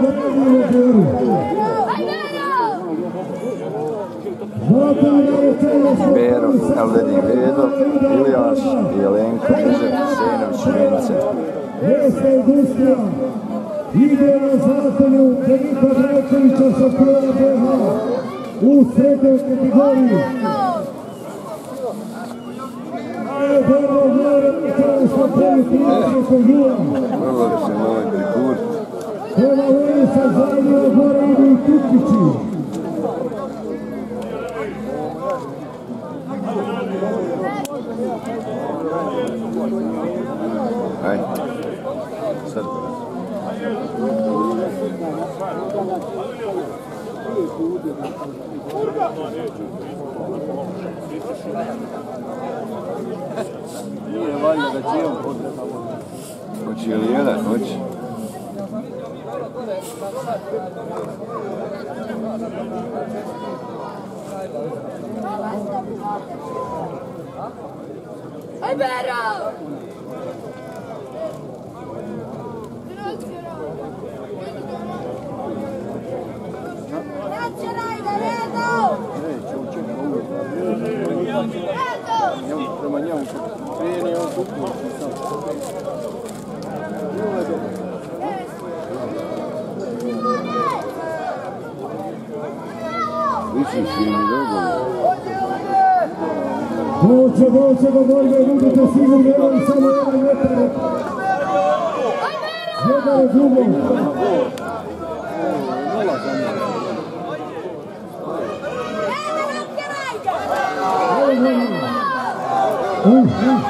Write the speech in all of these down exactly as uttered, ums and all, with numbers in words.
Bero, Elvedin Vedo, Ilijaš, Jelenko, Ježek, Senović, Vince. Vesta industrija ide na zakonju Denika Drajkovića sa Kola B H u srednjoj kategoriji. Dobro, dobro, sada smo prvi tridesetog jula. Vrlo da se moj prikur. Prema voli sa zadnjega gore idu i Tukići. Ajde, sad. Nije valjda da će on podreti. Hoće li jedan, hoće? Aj, Bero! Prema njemu krene, on kupno sam. Vići si mi dobro. Doće, doće do borbe, budite sigurni, evo i samo jedan metar. Jedan je drugom. Uh, uh.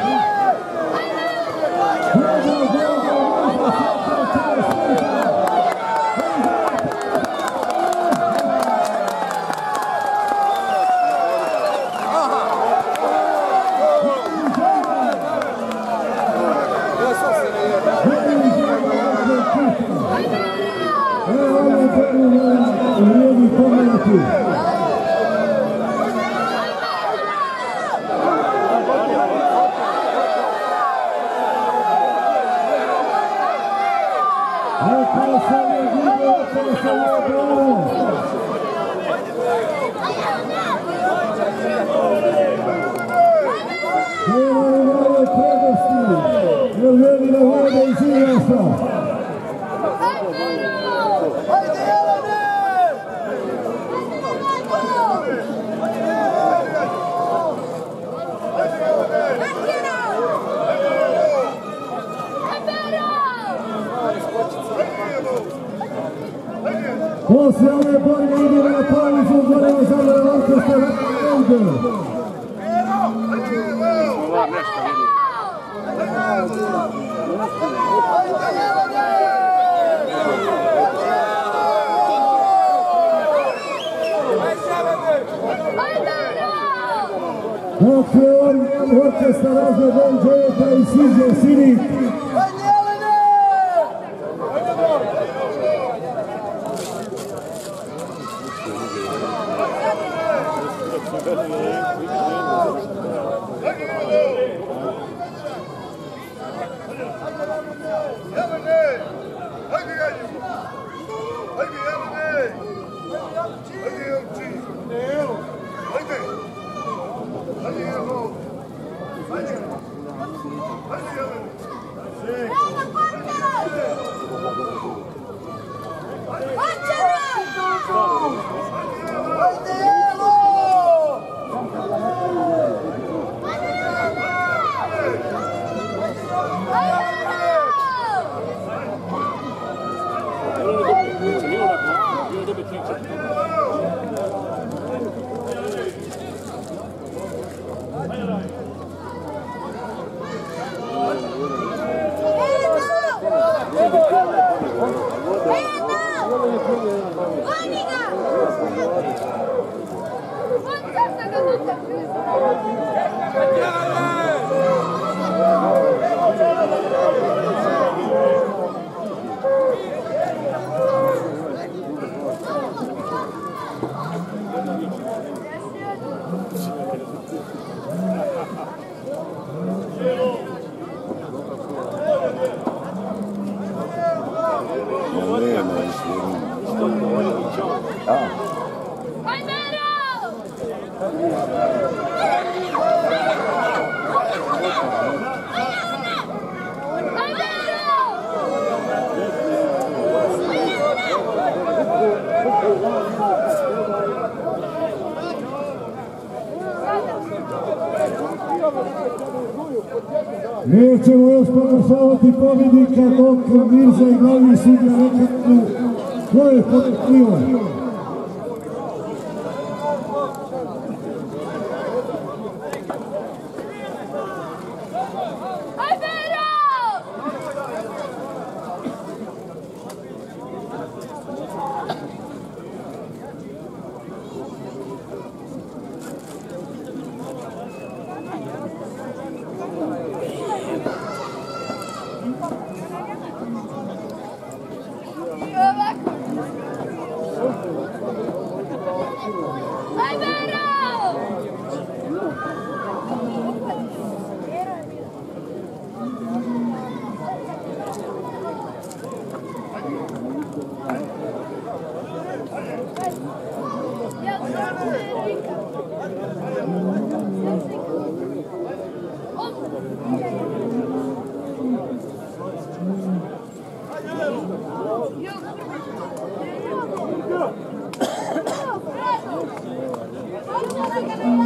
Poslije ove borbe idemo na pauzu, goremo za orkestar Elder. Doktor orkestar razne Don Džojeta i Siđe Sinik. Ma nema više. A? Nećemo još proglašavati pobjednika dok Mirza i glavni sudija ne kažu ko je potrefljivo. Yo.